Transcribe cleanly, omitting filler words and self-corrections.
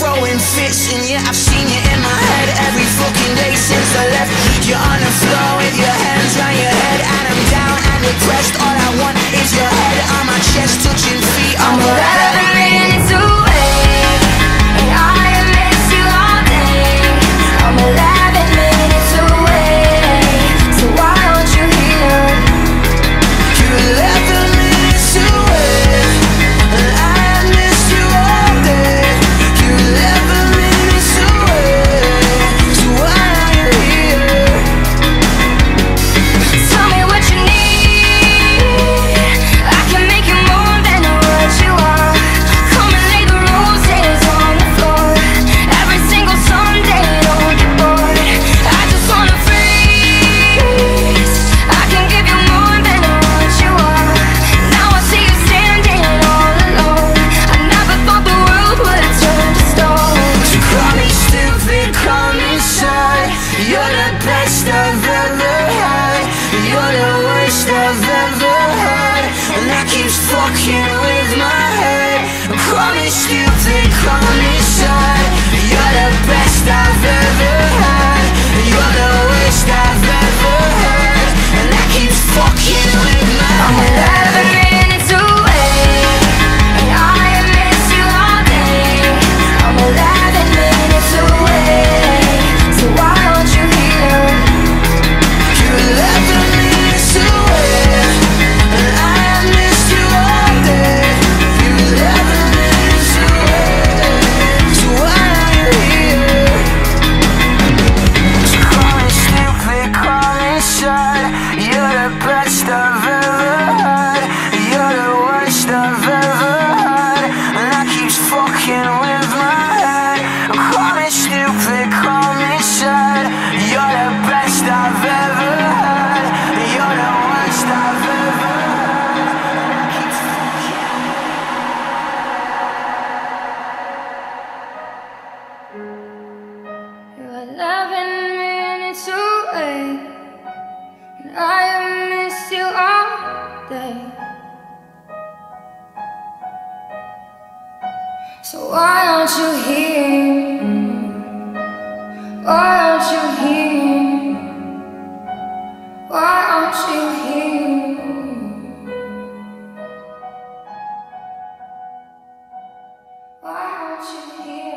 throwing fits, and yeah, I've seen you in my head every fucking day since I left. You're on the floor with your hands round your head, and I'm down and depressed. All I want is your head on my chest, touching feet on my head. 11 minutes away, and I miss you all day. I'm 11 minutes away, so why aren't you here? You're 11 minutes away, and I miss you all day. You're 11 minutes away, so why are you here? Tell me what you need, I can make you more than what you are. Come and lay the roses on the floor, every single Sunday, don't get bored. I just wanna freeze, I can give you more than what you are. Now I see you standing all alone, I never thought the world would turn to stone. So call me stupid, call me shy. You're the best I've ever had. You're the worst I've ever had, and that keeps fucking with my head. Call me stupid, call me shy. You're the best I've ever had. You're the worst I've ever had, and that keeps fucking with my I'm head. 11 minutes away, and I miss you all day. I'm 11 minutes away, so why aren't you here? You're 11 minutes away, and I miss you all day. You're 11 minutes away, so why are you here? So call me stupid, call me shy. You're the best I've ever had. You're the worst I've ever had, and that keeps fucking with my head. Call me stupid, call me sad. You're the best I've ever had. You're the worst I've ever had, and that keeps You're 11 minutes away, and I miss you all day. So why aren't you here? Why aren't you here? Why aren't you here? Why aren't you here?